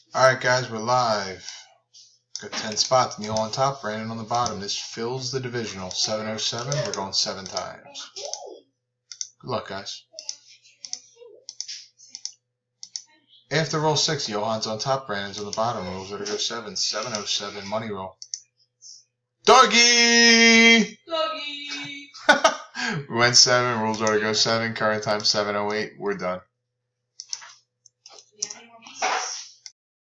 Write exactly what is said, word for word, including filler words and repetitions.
Alright guys, we're live. Got ten spots. Neil on top, Brandon on the bottom. This fills the divisional. seven oh seven. We're going seven times. Good luck, guys. After roll six, Johan's on top, Brandon's on the bottom. Rules order go seven. seven oh seven. Money roll. Doggy! Doggy! We went seven. Rules order go seven. Current time seven oh eight. We're done.